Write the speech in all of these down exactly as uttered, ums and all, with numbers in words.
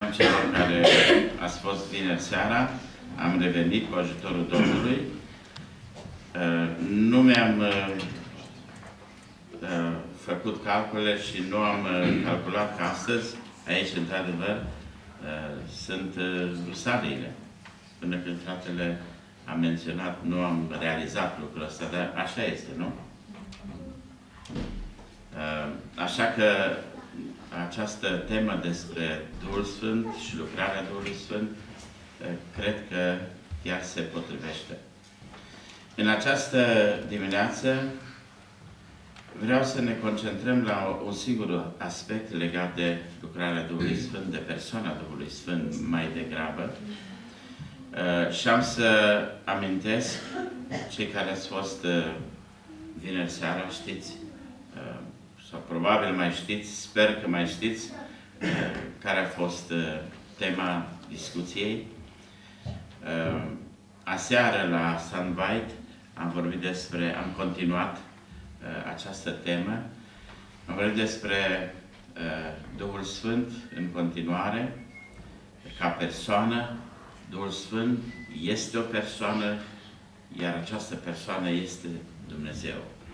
Celor care ați fost vineri seara, am revenit cu ajutorul Domnului. Nu mi-am făcut calcule și nu am calculat că astăzi, aici, într-adevăr, sunt rusaliile. Până când fratele a menționat, nu am realizat lucrul ăsta, dar așa este, nu? Așa că această temă despre Duhul Sfânt și lucrarea Duhului Sfânt, cred că chiar se potrivește. În această dimineață vreau să ne concentrăm la un singur aspect legat de lucrarea Duhului Sfânt, de persoana Duhului Sfânt mai degrabă. Și am să amintesc, cei care ați fost vineri seara, știți, sau probabil mai știți, sper că mai știți, care a fost tema discuției. Aseară la Sunlight am vorbit despre, am continuat această temă, am vorbit despre Duhul Sfânt în continuare, ca persoană. Duhul Sfânt este o persoană, iar această persoană este Dumnezeu.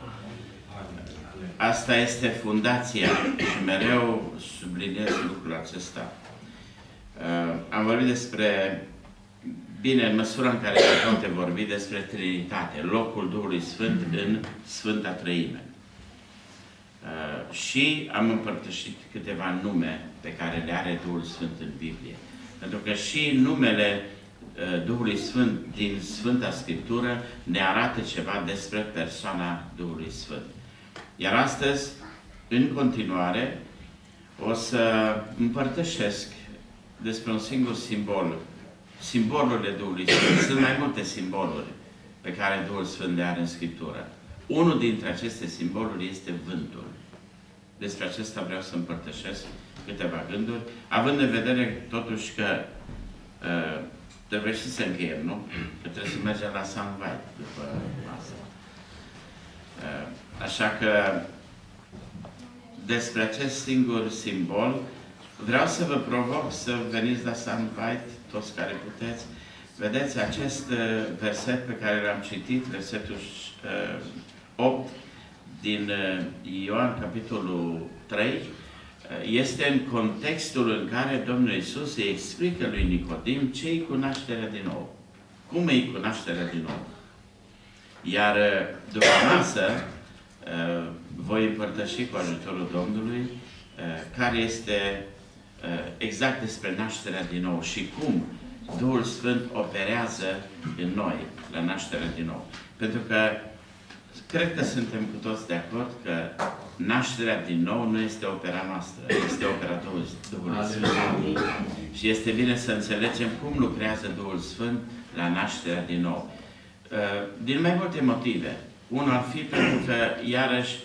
Asta este fundația și mereu subliniez lucrul acesta. Uh, am vorbit despre, bine, în măsura în care se poate vorbi despre Trinitate, locul Duhului Sfânt în Sfânta Trăime. Uh, și am împărtășit câteva nume pe care le are Duhul Sfânt în Biblie. Pentru că și numele uh, Duhului Sfânt din Sfânta Scriptură ne arată ceva despre persoana Duhului Sfânt. Iar astăzi, în continuare, o să împărtășesc despre un singur simbol. Simbolurile Duhului Sfânt. Sunt mai multe simboluri pe care Duhul Sfânt le are în Scriptură. Unul dintre aceste simboluri este vântul. Despre acesta vreau să împărtășesc câteva gânduri, având în vedere totuși că uh, trebuie și să încheiem, nu? Că trebuie să mergem la Sunlight după masă. Uh, Așa că, despre acest singur simbol, vreau să vă provoc să veniți la Sunlight, toți care puteți. Vedeți acest verset pe care l-am citit, versetul opt din Ioan, capitolul trei, este în contextul în care Domnul Iisus îi explică lui Nicodim ce-i cu nașterea din nou. Cum e cu nașterea din nou? Iar după masă, Uh, voi împărtăși cu ajutorul Domnului uh, care este uh, exact despre nașterea din nou și cum Duhul Sfânt operează în noi la nașterea din nou. Pentru că cred că suntem cu toți de acord că nașterea din nou nu este opera noastră, este opera Duhului Sfânt. Și este bine să înțelegem cum lucrează Duhul Sfânt la nașterea din nou. Uh, din mai multe motive. Unul ar fi pentru că, iarăși,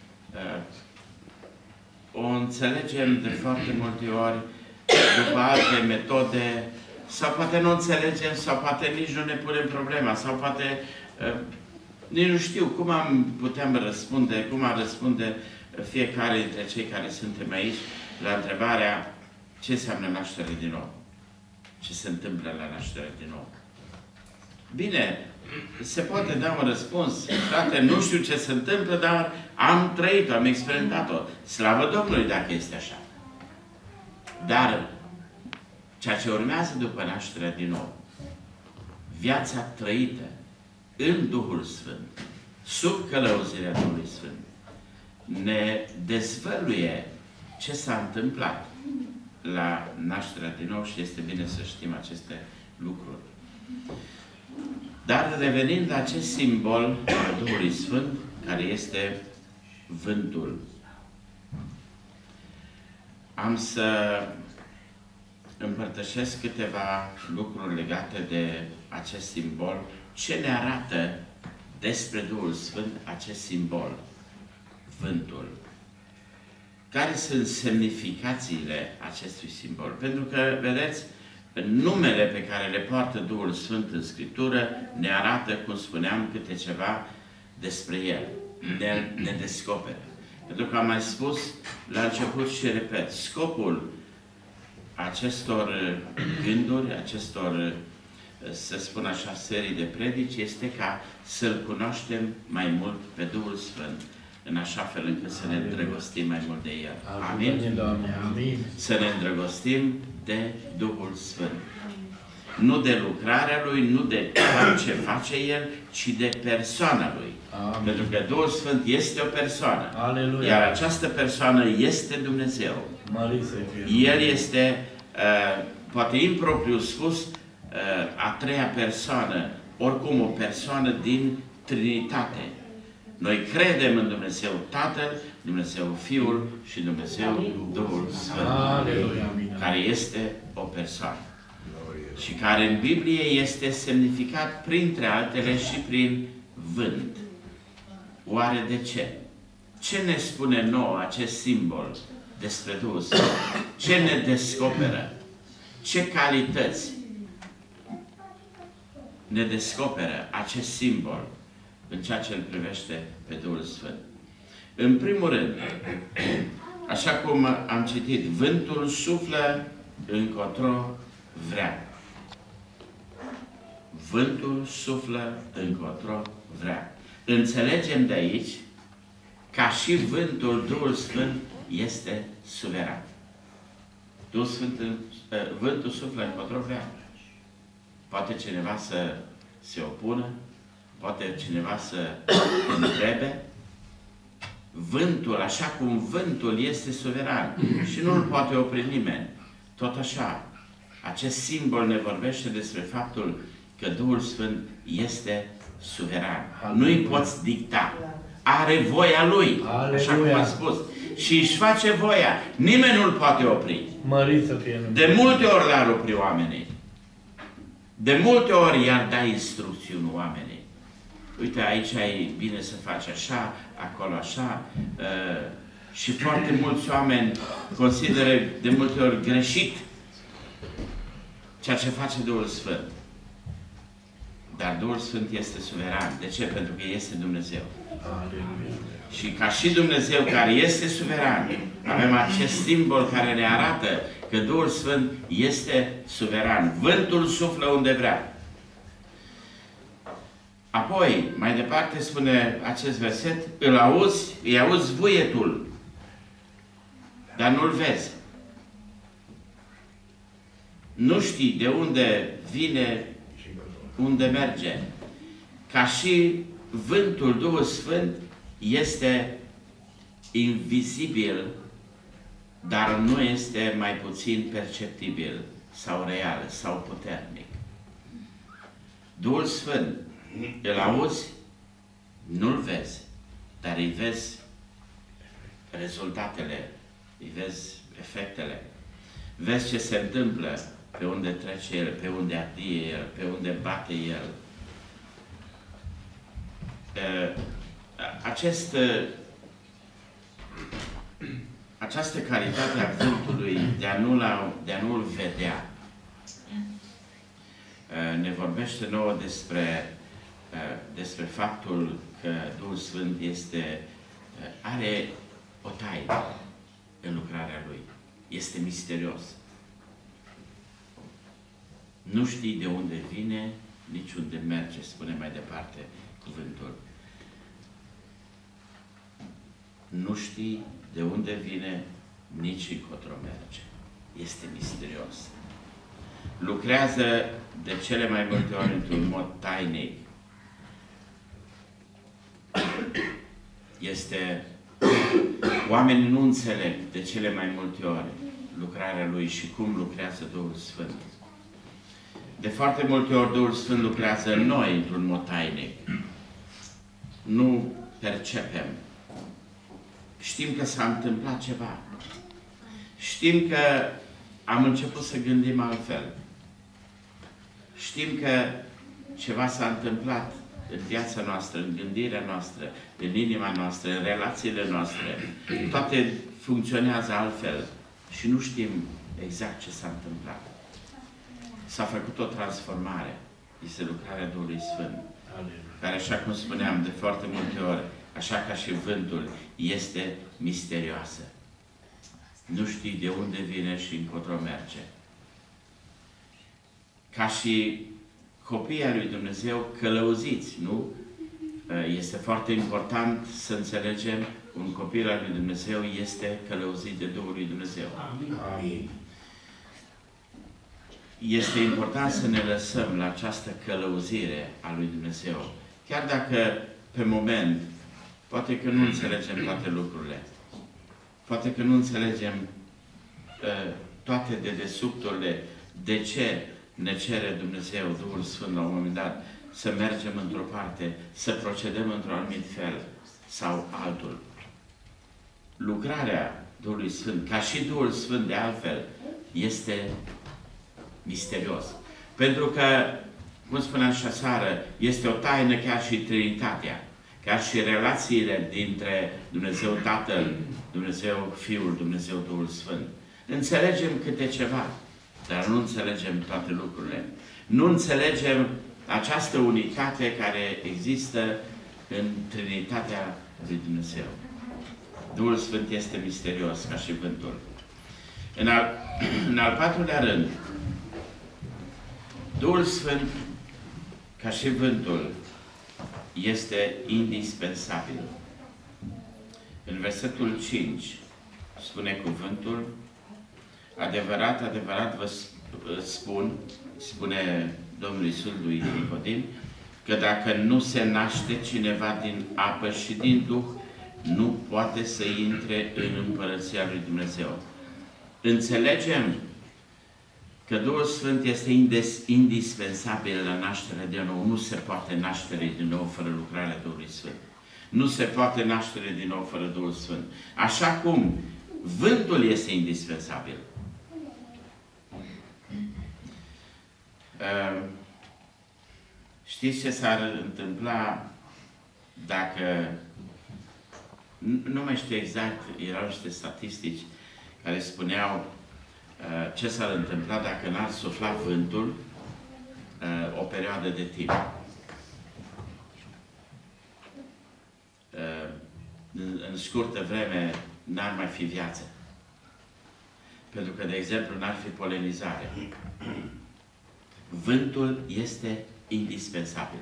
o înțelegem de foarte multe ori după alte metode, sau poate nu înțelegem, sau poate nici nu ne punem problema, sau poate nici nu știu cum am puteam răspunde, cum ar răspunde fiecare dintre cei care suntem aici la întrebarea ce înseamnă naștere din nou? Ce se întâmplă la naștere din nou? Bine, se poate da un răspuns. Frate, nu știu ce se întâmplă, dar am trăit-o, am experimentat-o. Slavă Domnului dacă este așa. Dar ceea ce urmează după nașterea din nou, viața trăită în Duhul Sfânt, sub călăuzirea Duhului Sfânt, ne dezvăluie ce s-a întâmplat la nașterea din nou și este bine să știm aceste lucruri. Dar revenind la acest simbol al Duhului Sfânt, care este vântul, am să împărtășesc câteva lucruri legate de acest simbol. Ce ne arată despre Duhul Sfânt acest simbol, vântul? Care sunt semnificațiile acestui simbol? Pentru că, vedeți, numele pe care le poartă Duhul Sfânt în Scriptură ne arată, cum spuneam, câte ceva despre El. Ne, ne descoperă. Pentru că am mai spus la început și repet, scopul acestor gânduri, acestor, să spun așa, serii de predici, este ca să-L cunoaștem mai mult pe Duhul Sfânt, în așa fel încât să ne îndrăgostim mai mult de El. Amin? Amin. Să ne îndrăgostim de Duhul Sfânt. Nu de lucrarea Lui, nu de ce face El, ci de persoana Lui. Amin. Pentru că Duhul Sfânt este o persoană. Aleluia. Iar această persoană este Dumnezeu. Mărit să fie. El este, uh, poate impropriu spus, uh, a treia persoană, oricum o persoană din Trinitate. Noi credem în Dumnezeu Tatăl, Dumnezeu Fiul și Dumnezeu Duhul Sfânt, Aleluia. care este o persoană. Și care în Biblie este semnificat printre altele și prin vânt. Oare de ce? Ce ne spune nouă acest simbol despre Duhul Sfânt? Ce ne descoperă? Ce calități ne descoperă acest simbol în ceea ce îl privește pe Duhul Sfânt? În primul rând, așa cum am citit, vântul suflă încotro vrea. Vântul suflă încotro vrea. Înțelegem de aici ca și vântul, Duhul Sfânt este suveran. Duhul Sfânt, vântul suflă încotro vrea. Poate cineva să se opună, poate cineva să întrebe. Vântul, așa cum vântul este suveran și nu îl poate opri nimeni. Tot așa, acest simbol ne vorbește despre faptul că Duhul Sfânt este suveran. Nu îi poți dicta. Are voia Lui, Aleluia. așa cum am spus. Și își face voia. Nimeni nu îl poate opri. Mărit să fie. De multe ori l-ar opri oamenii. De multe ori i-ar da instrucțiuni oamenii. Uite, aici e bine să faci așa, acolo așa. Uh, și foarte mulți oameni consideră de multe ori greșit ceea ce face Duhul Sfânt. Dar Duhul Sfânt este suveran. De ce? Pentru că este Dumnezeu. Aleluia. Și ca și Dumnezeu care este suveran, avem acest simbol care ne arată că Duhul Sfânt este suveran. Vântul suflă unde vrea. Apoi, mai departe spune acest verset, îl auzi, îi auzi vuietul, dar nu-l vezi. Nu știi de unde vine, unde merge. Ca și vântul, Duhul Sfânt este invizibil, dar nu este mai puțin perceptibil sau real sau puternic. Duhul Sfânt îl auzi, nu-l vezi, dar îi vezi rezultatele, îi vezi efectele. Vezi ce se întâmplă pe unde trece El, pe unde adie El, pe unde bate El. Acest, această calitate a vântului de a nu-l de a nu-l vedea ne vorbește nouă despre, despre faptul că Duhul Sfânt este, are o taină în lucrarea Lui. Este misterios. Nu știi de unde vine, nici unde merge, spune mai departe cuvântul. Nu știi de unde vine, nici încotro merge. Este misterios. Lucrează de cele mai multe ori într-un mod tainic. Este... Oamenii nu înțeleg de cele mai multe ori lucrarea Lui și cum lucrează Duhul Sfânt. De foarte multe ori Duhul Sfânt lucrează în noi într-un mod tainic. Nu percepem. Știm că s-a întâmplat ceva. Știm că am început să gândim altfel. Știm că ceva s-a întâmplat în viața noastră, în gândirea noastră, în inima noastră, în relațiile noastre. Toate funcționează altfel și nu știm exact ce s-a întâmplat. S-a făcut o transformare. Este lucrarea Duhului Sfânt, care, așa cum spuneam de foarte multe ori, așa ca și vântul, este misterioasă. Nu știi de unde vine și încotro merge. ca și copiii ai lui Dumnezeu călăuziți, nu? Este foarte important să înțelegem, un copil al lui Dumnezeu este călăuzit de Duhul lui Dumnezeu. Amin. Este important să ne lăsăm la această călăuzire a lui Dumnezeu. Chiar dacă, pe moment, poate că nu înțelegem toate lucrurile. Poate că nu înțelegem uh, toate dedesubturile, de ce ne cere Dumnezeu, Duhul Sfânt, la un moment dat, să mergem într-o parte, să procedăm într-un anumit fel sau altul. Lucrarea Duhului Sfânt, ca și Duhul Sfânt de altfel, este misterios. Pentru că, cum spuneam și aseară, este o taină chiar și Trinitatea, chiar și relațiile dintre Dumnezeu Tatăl, Dumnezeu Fiul, Dumnezeu Duhul Sfânt. Înțelegem câte ceva, dar nu înțelegem toate lucrurile. Nu înțelegem această unitate care există în Trinitatea lui Dumnezeu. Duhul Sfânt este misterios, ca și vântul. În al, în al patrulea rând, Duhul Sfânt, ca și vântul, este indispensabil. În versetul cinci spune cuvântul: adevărat, adevărat vă spun, spune Domnul Iisus lui Nicodim, că dacă nu se naște cineva din apă și din Duh, nu poate să intre în Împărăția lui Dumnezeu. Înțelegem că Duhul Sfânt este indispensabil la nașterea de nou. Nu se poate naștere din nou fără lucrarea Duhului Sfânt. Nu se poate naștere din nou fără Duhul Sfânt. Așa cum vântul este indispensabil. Uh, știți ce s-ar întâmpla dacă... Nu mai știu exact, erau niște statistici care spuneau uh, ce s-ar întâmpla dacă n-ar sufla vântul uh, o perioadă de timp. Uh, în, în scurtă vreme n-ar mai fi viață. Pentru că, de exemplu, n-ar fi polenizare. Vântul este indispensabil.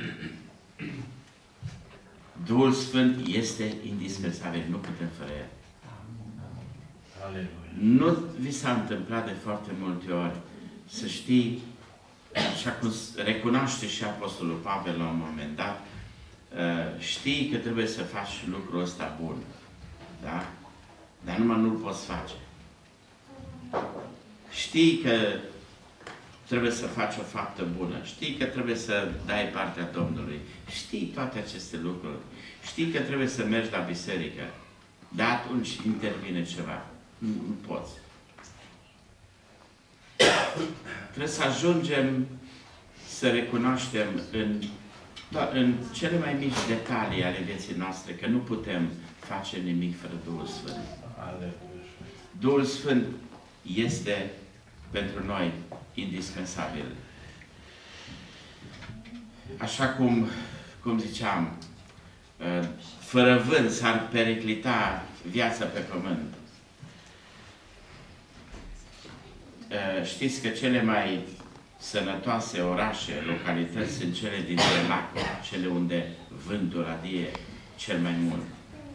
Duhul Sfânt este indispensabil. Nu putem fără El. Aleluia. Nu vi s-a întâmplat de foarte multe ori să știi, așa cum recunoaște și Apostolul Pavel la un moment dat, știi că trebuie să faci lucrul ăsta bun. Da? Dar numai nu-l poți face. Știi că trebuie să faci o faptă bună. Știi că trebuie să dai partea Domnului. Știi toate aceste lucruri. Știi că trebuie să mergi la biserică. Dar atunci intervine ceva. Nu, nu poți. Trebuie să ajungem să recunoaștem în, în cele mai mici detalii ale vieții noastre că nu putem face nimic fără Duhul Sfânt. Duhul Sfânt este pentru noi indispensabil. Așa cum, cum ziceam, fără vânt s-ar periclita viața pe pământ. Știți că cele mai sănătoase orașe, localități sunt cele dintre lacuri, cele unde vântul adie cel mai mult.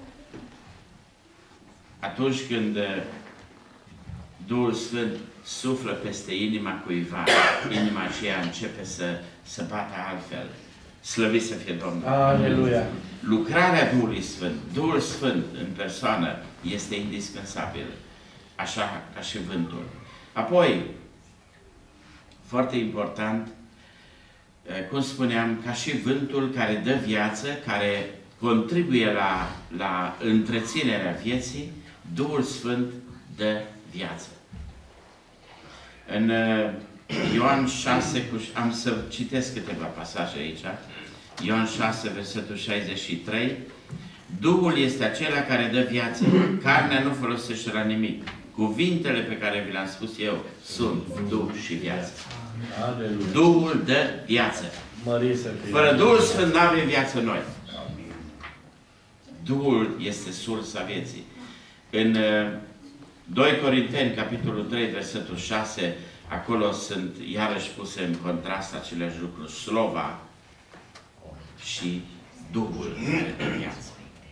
Atunci când Duhul Sfânt suflă peste inima cuiva, inima aceea începe să, să bată altfel. Slăvit să fie Domnul! Aleluia! Lucrarea Duhului Sfânt, Duhul Sfânt în persoană, este indispensabil, așa ca și vântul. Apoi, foarte important, cum spuneam, ca și vântul care dă viață, care contribuie la, la întreținerea vieții, Duhul Sfânt dă viață. În Ioan șase, am să citesc câteva pasaje aici, Ioan șase, versetul șaizeci și trei, Duhul este acela care dă viață, carnea nu folosește la nimic. Cuvintele pe care vi le-am spus eu sunt Duh și viață. Aleluia. Duhul dă viață. Fără Duhul Sfânt nu avem viață noi. Duhul este sursa vieții. În doi Corinteni, capitolul trei, versetul șase, Acolo sunt iarăși puse în contrast aceleași lucruri, slova și Duhul care dă viață.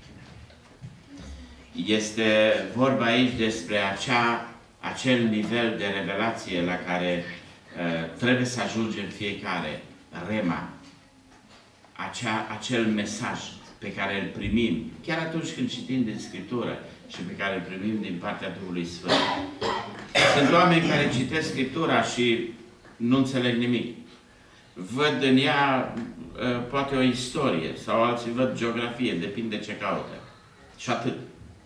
Este vorba aici despre acea, acel nivel de revelație la care uh, trebuie să ajungem fiecare, rema, acea, acel mesaj pe care îl primim, chiar atunci când citim din Scriptură și pe care îl primim din partea Duhului Sfânt. Sunt oameni care citesc Scriptura și nu înțeleg nimic. Văd în ea uh, poate o istorie sau alții văd geografie, depinde ce caută. Și atât.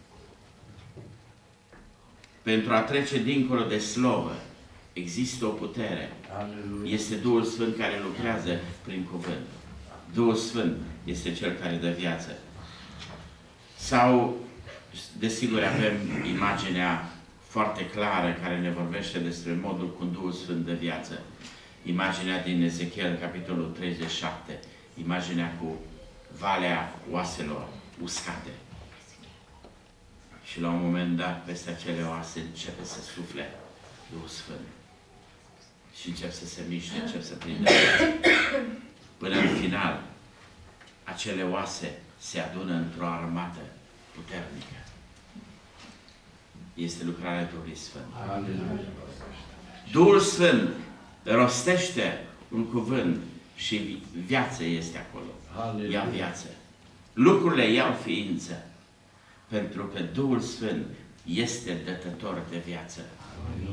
Pentru a trece dincolo de slovă, există o putere. Aleluia. Este Duhul Sfânt care lucrează prin cuvânt. Duhul Sfânt este Cel care dă viață. Sau, desigur, avem imaginea foarte clară care ne vorbește despre modul cum Duhul Sfânt dă viață. Imaginea din Ezechiel, capitolul treizeci și șapte. Imaginea cu valea oaselor uscate. Și la un moment dat, peste acele oase începe să sufle Duhul Sfânt. Și încep să se miște, încep să prindă viață. Până în final, acele oase se adună într-o armată puternică. Este lucrarea Duhului Sfânt. Aleluia. Duhul Sfânt rostește un cuvânt și viață este acolo. Aleluia. Ia viață. Lucrurile iau ființă. Pentru că Duhul Sfânt este dătător de viață. Aleluia.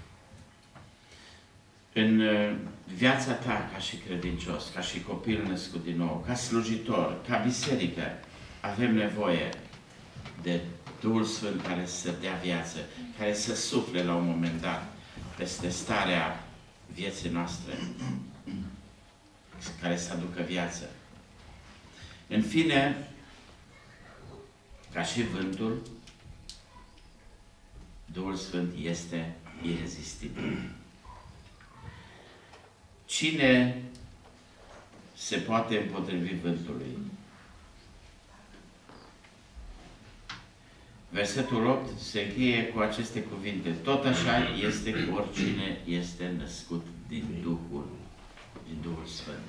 În viața ta ca și credincios, ca și copil născut din nou, ca slujitor, ca biserică, avem nevoie de Duhul Sfânt care să dea viață, care să sufle la un moment dat peste starea vieții noastre, care să aducă viață. În fine, ca și vântul, Duhul Sfânt este irezistibil. Cine se poate împotrivi vântului? Versetul opt se încheie cu aceste cuvinte. Tot așa este cu oricine este născut din Duhul, din Duhul Sfânt.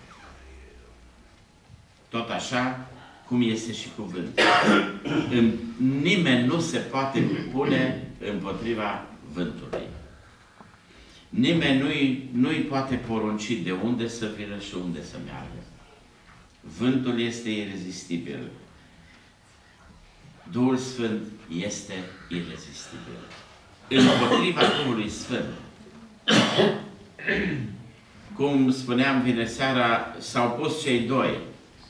Tot așa cum este și cuvântul. Nimeni nu se poate pune împotriva vântului. Nimeni nu-i nu-i poate porunci de unde să vină și unde să meargă. Vântul este irezistibil. Duhul Sfânt este irezistibil. Împotriva Duhului Sfânt, cum spuneam vineri seara, s-au pus cei doi.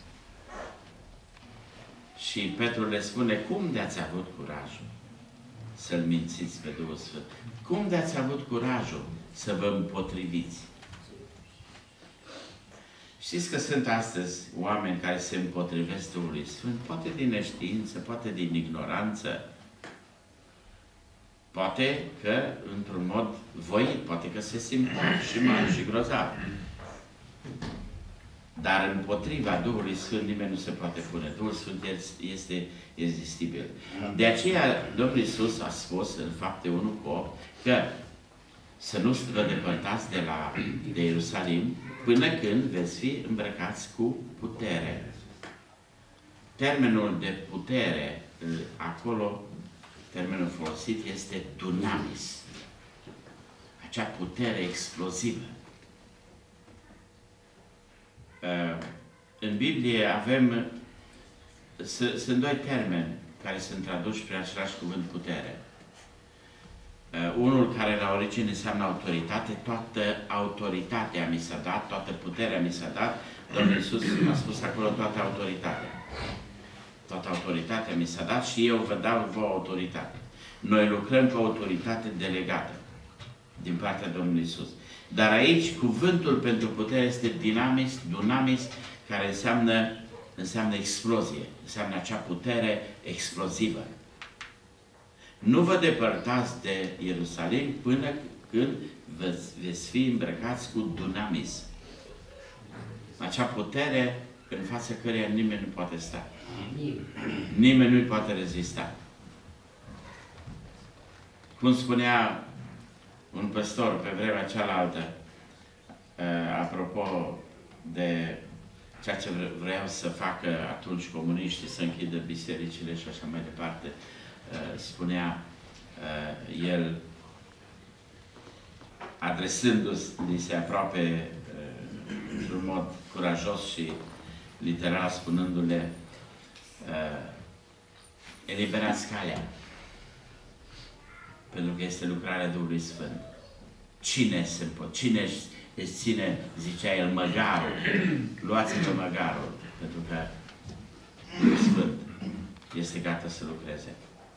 Și Petru le spune, cum de-ați avut curajul să-L mințiți pe Duhul Sfânt? Cum de-ați avut curajul să vă împotriviți? Știți că sunt astăzi oameni care se împotrivesc Duhului Sfânt, poate din neștiință, poate din ignoranță, poate că într-un mod voit, poate că se simt și mari și grozav. Dar împotriva Duhului Sfânt nimeni nu se poate pune. Duhul Sfânt este irezistibil. De aceea Domnul Iisus a spus în Fapte unu cu opt că să nu vă depărtați de, la, de Ierusalim până când veți fi îmbrăcați cu putere. Termenul de putere, acolo, termenul folosit este dunamis. Acea putere explozivă. În Biblie avem, sunt doi termeni care sunt traduși prin același cuvânt putere. Unul care la origine înseamnă autoritate, toată autoritatea mi s-a dat, toată puterea mi s-a dat. Domnul Iisus a spus acolo toată autoritatea. Toată autoritatea mi s-a dat și eu vă dau vouă autoritate. Noi lucrăm cu autoritate delegată din partea Domnului Iisus. Dar aici cuvântul pentru putere este dinamis, dunamis, care înseamnă, înseamnă explozie, înseamnă acea putere explozivă. Nu vă depărtați de Ierusalim până când veți, veți fi îmbrăcați cu dunamis. Acea putere în fața căreia nimeni nu poate sta. Nimeni nu-i poate rezista. Cum spunea Un păstor pe vremea cealaltă, apropo de ceea ce vreau să facă atunci comuniștii, să închidă bisericile și așa mai departe, spunea el, adresându-se aproape într-un mod curajos și literal, spunându-le, eliberați calea, pentru că este lucrarea Duhului Sfânt. Cine se pot, cine își ține, zicea el, măgarul, luați-vă măgarul, pentru că Duhul Sfânt este gata să lucreze.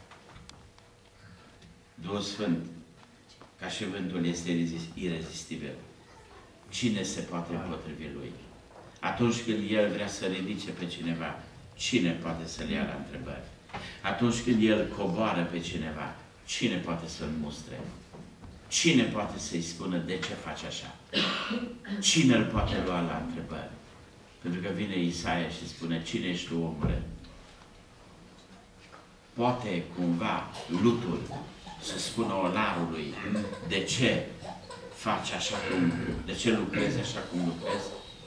Duhul Sfânt, ca și vântul, este irezistibil. Cine se poate împotrivi lui? Atunci când el vrea să ridice pe cineva, cine poate să-l ia la întrebări? Atunci când el coboară pe cineva, cine poate să-l mustre? Cine poate să-i spună de ce faci așa? Cine îl poate lua la întrebări? Pentru că vine Isaia și spune, cine ești tu, omule? Poate cumva lutul să spună olarului de ce faci așa cum, de ce lucrezi așa cum lucrezi?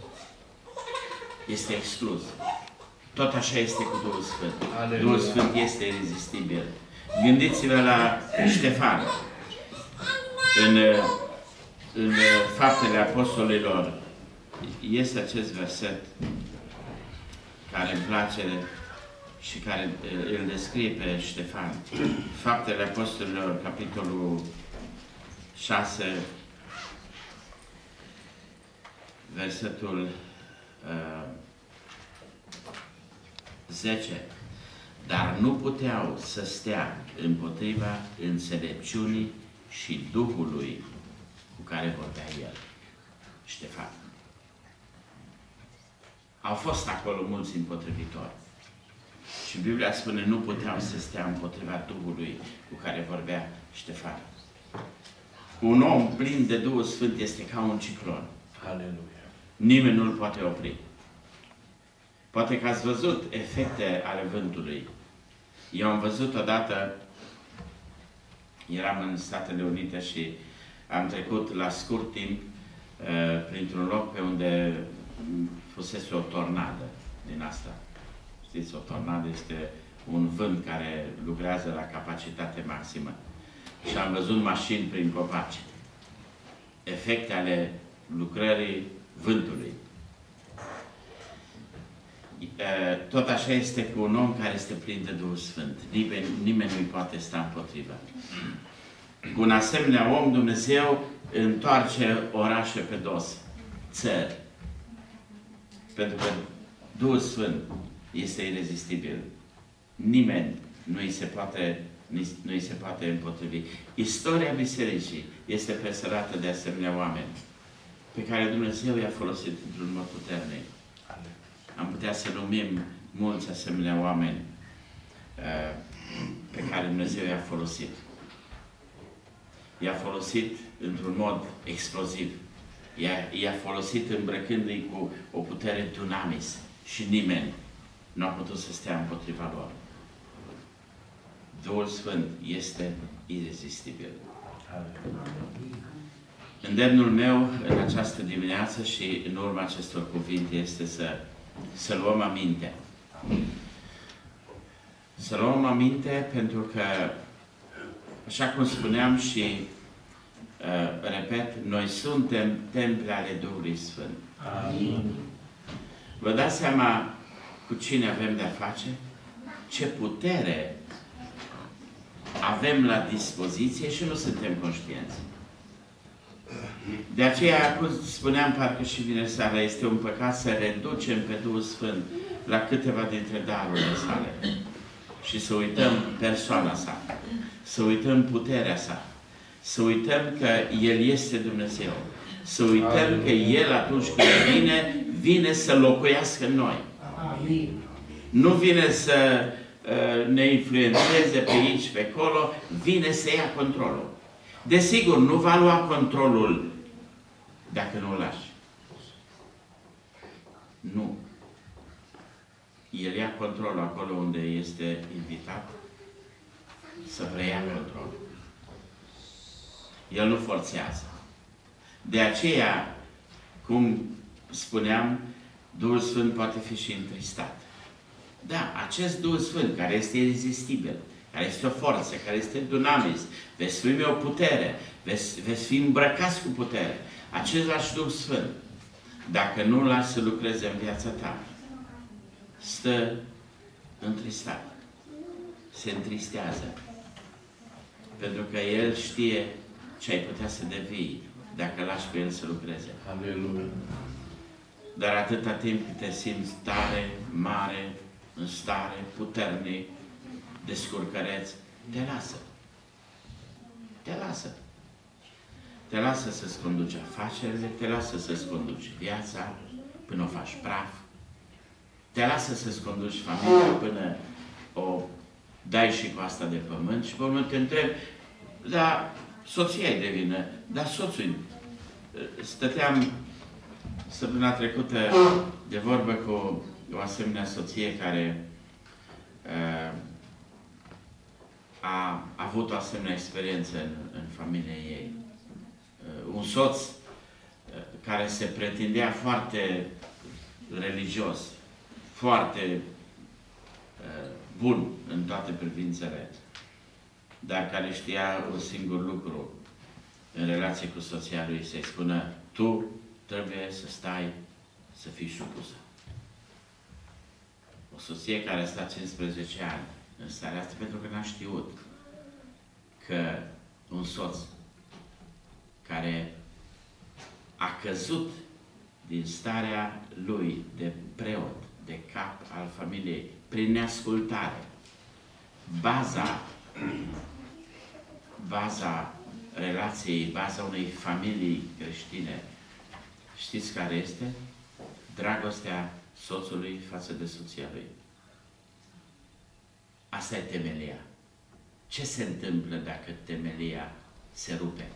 Este exclus. Tot așa este cu Duhul Sfânt. Aleluia. Duhul Sfânt este irezistibil. Gândiți-vă la Ștefan. În, în Faptele Apostolilor este acest verset care îmi place și care îl descrie pe Ștefan. Faptele Apostolilor, capitolul șase, versetul uh, zece. Dar nu puteau să stea împotriva înțelepciunii și Duhului cu care vorbea el, Ștefan. Au fost acolo mulți împotrivitori. Și Biblia spune, nu puteau să stea împotriva Duhului cu care vorbea Ștefan. Un om plin de Duhul Sfânt este ca un ciclon. Aleluia. Nimeni nu-l poate opri. Poate că ați văzut efecte ale vântului. Eu am văzut odată, eram în Statele Unite și am trecut la scurt timp uh, printr-un loc pe unde fusese o tornadă din asta. Știți, o tornadă este un vânt care lucrează la capacitate maximă. Și am văzut mașini prin copaci. Efecte ale lucrării vântului. Tot așa este cu un om care este plin de Duhul Sfânt. Nimeni, nimeni nu-i poate sta împotriva. Cu un asemenea om, Dumnezeu întoarce orașe pe dos, țări. Pentru că Duhul Sfânt este irezistibil. Nimeni nu îi se poate, nu îi se poate împotrivi. Istoria Bisericii este presărată de asemenea oameni pe care Dumnezeu i-a folosit într-un mod puternic. Am putea să numim mulți asemenea oameni uh, pe care Dumnezeu i-a folosit. I-a folosit într-un mod exploziv. I-a folosit îmbrăcându-i cu o putere dunamis și nimeni nu a putut să stea împotriva lor. Duhul Sfânt este irezistibil. Îndemnul meu în această dimineață și în urma acestor cuvinte este să, să luăm aminte. Să luăm aminte pentru că, așa cum spuneam și uh, repet, noi suntem temple ale Duhului Sfânt. Amin. Vă dați seama cu cine avem de-a face? Ce putere avem la dispoziție și nu suntem conștienți. De aceea, cum spuneam parcă și vineri seara, este un păcat să reducem pe Duhul Sfânt la câteva dintre darurile sale și să uităm persoana sa, să uităm puterea sa, să uităm că El este Dumnezeu, să uităm că El atunci când vine, vine să locuiască în noi. Nu vine să uh, ne influențeze pe aici, pe acolo, vine să ia controlul. Desigur, nu va lua controlul dacă nu-l lași. Nu. El ia controlul acolo unde este invitat să preia controlul. El nu forțează. De aceea, cum spuneam, Duhul Sfânt poate fi și întristat. Da, acest Duh Sfânt, care este irezistibil, care este o forță, care este dunamis, veți primi o putere, veți, veți fi îmbrăcați cu putere. Același Duh Sfânt, dacă nu îl lași să lucreze în viața ta, stă întristat. Se întristează. Pentru că El știe ce ai putea să devii dacă lași pe El să lucreze. Aleluia. Dar atâta timp cât te simți tare, mare, în stare, puternic, descurcăreț, te lasă. Te lasă. Te lasă să-ți conduci afacerile, te lasă să-ți conduci viața până o faci praf. Te lasă să-ți conduci familia până o dai și cu asta de pământ și pe urmă te întrebi, dar soția e de vină, dar soțul. Stăteam săptămâna trecută de vorbă cu o asemenea soție care uh, a avut o asemenea experiență în, în familia ei. Uh, un soț uh, care se pretindea foarte religios, foarte uh, bun în toate privințele, dar care știa un singur lucru în relație cu soția lui, să-i spună, tu trebuie să stai, să fii supusă. O soție care a stat cincisprezece ani în starea asta pentru că n-a știut că un soț care a căzut din starea lui de preot, de cap al familiei, prin neascultare, baza, baza relației, baza unei familii creștine, știți care este? Dragostea soțului față de soția lui. Asta e temelia. Ce se întâmplă dacă temelia se rupe?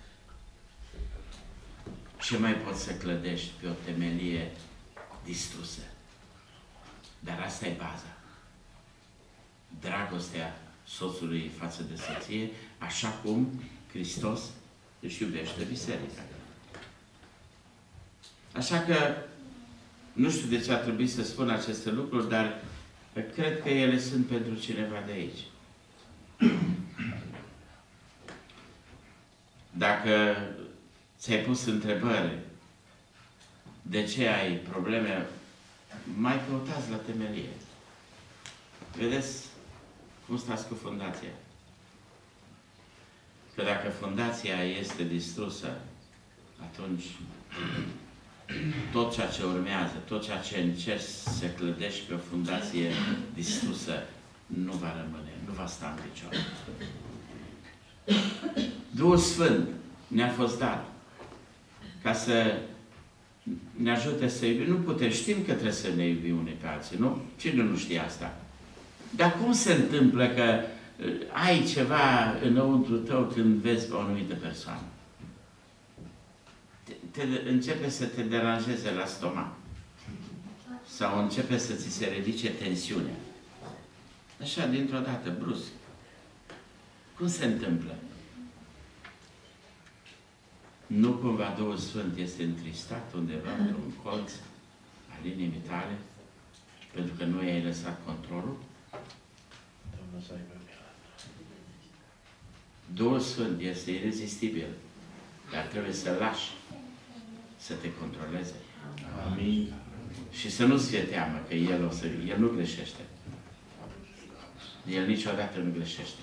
Ce mai poți să clădești pe o temelie distrusă? Dar asta e baza. Dragostea soțului față de soție, așa cum Hristos își iubește biserica. Așa că, nu știu de ce ar trebui să spun aceste lucruri, dar cred că ele sunt pentru cineva de aici. Dacă ți-ai pus întrebări de ce ai probleme, mai căutați la temelie. Vedeți cum stați cu fundația. Că dacă fundația este distrusă, atunci tot ceea ce urmează, tot ceea ce încerci să clădești pe o fundație distrusă, nu va rămâne, nu va sta în picioare. Duhul Sfânt ne-a fost dat ca să ne ajute să iubim. Nu putem, știm că trebuie să ne iubim unii pe alții, nu? Cine nu știe asta? Dar cum se întâmplă că ai ceva înăuntru tău când vezi pe o anumită persoană? Te, te, începe să te deranjeze la stomac. Sau începe să ți se ridice tensiunea. Așa, dintr-o dată, brusc. Cum se întâmplă? Nu cumva Duhul Sfânt este întristat undeva într-un colț al inimii tale pentru că nu i-ai lăsat controlul? Duhul Sfânt este irezistibil, dar trebuie să-L lași să te controleze. Amin. Și să nu-ți fie teamă că El, o să, El nu greșește. El niciodată nu greșește.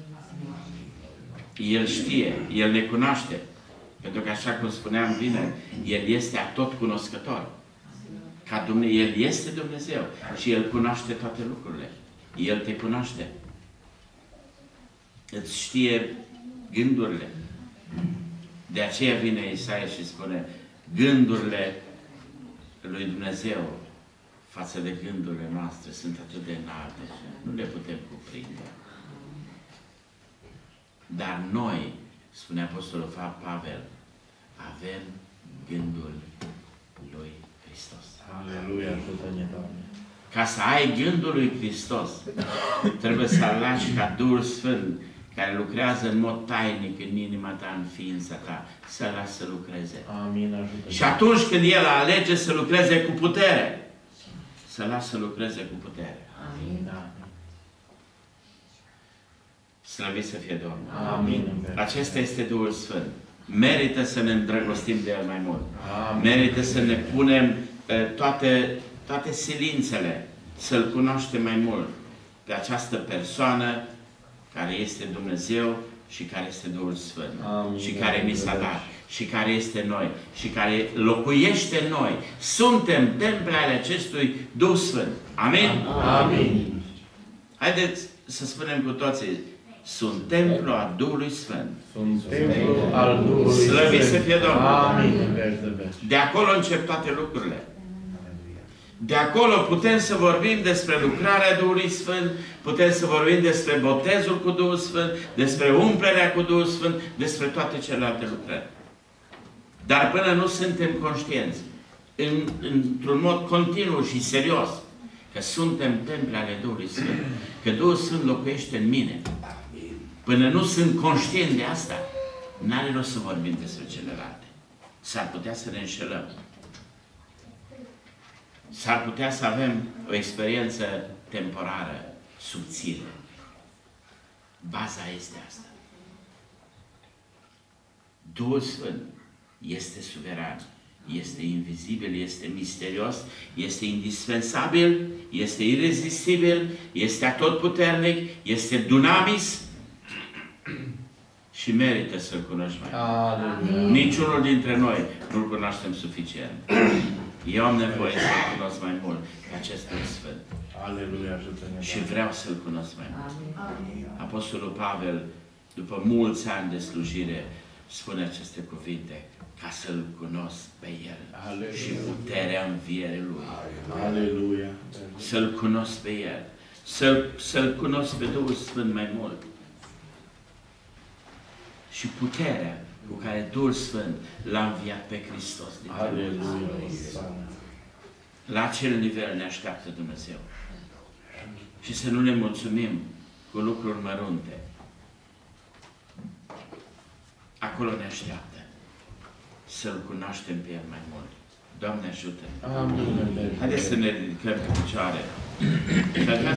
El știe, El ne cunoaște. Pentru că, așa cum spuneam bine, El este atotcunoscător. Ca Dumnezeu, El este Dumnezeu și El cunoaște toate lucrurile. El te cunoaște. Îți știe gândurile. De aceea vine Isaia și spune, gândurile lui Dumnezeu față de gândurile noastre sunt atât de înalte, nu le putem cuprinde. Dar noi, spune Apostolul Pavel, avem gândul lui Hristos. Aleluia, ajută-ne, Doamne. Ca să ai gândul lui Hristos, trebuie să lași ca Duhul Sfânt, care lucrează în mod tainic în inima ta, în ființa ta, să lasă să lucreze. Amin, ajută. Și atunci când El alege să lucreze cu putere, să lasă să lucreze cu putere. Amin. Slăvit să fie Domnul. Amin. Acesta este Duhul Sfânt. Merită să ne îndrăgostim de El mai mult. Amin. Merită să ne punem toate, toate silințele, să-L cunoaștem mai mult pe această persoană care este Dumnezeu și care este Duhul Sfânt. Amin. Și care ni s-a dat. Și care este noi. Și care locuiește în noi. Suntem temple ale acestui Duh Sfânt. Amin? Amin. Haideți să spunem cu toții, sunt templu al Duhului Sfânt. Sunt templu al Duhului Sfânt. Slăvit să fie Domnul. Amin. De acolo încep toate lucrurile. De acolo putem să vorbim despre lucrarea Duhului Sfânt, putem să vorbim despre botezul cu Duhul Sfânt, despre umplerea cu Duhul Sfânt, despre toate celelalte lucrări. Dar până nu suntem conștienți, în, într-un mod continuu și serios, că suntem temple ale Duhului Sfânt, că Duhul Sfânt locuiește în mine, până nu sunt conștient de asta, n-are rost să vorbim despre celelalte. S-ar putea să ne înșelăm. S-ar putea să avem o experiență temporară, subțire. Baza este asta. Duhul Sfânt este suveran, este invizibil, este misterios, este indispensabil, este irezistibil, este atotputernic, este dunamis și merită să-L cunoști mai mult. Niciunul dintre noi nu-L cunoaștem suficient. Eu am nevoie să-L cunosc mai mult pe acest Duh Sfânt. Aleluia, ajută-ne. Și vreau să-L cunosc mai mult. Apostolul Pavel, după mulți ani de slujire, spune aceste cuvinte, ca să-L cunosc pe El. Aleluia. Și puterea învierii Lui. Aleluia. Să-L cunosc pe El. Să-L să-L cunosc pe Duhul Sfânt mai mult. Și puterea cu care Duhul Sfânt L-a înviat pe Hristos. Aleluia. La acel nivel ne așteaptă Dumnezeu. Și să nu ne mulțumim cu lucruri mărunte. Acolo ne așteaptă să-L cunoaștem pe El mai mult. Doamne ajută-ne! Amin. Haideți să ne ridicăm pe picioare.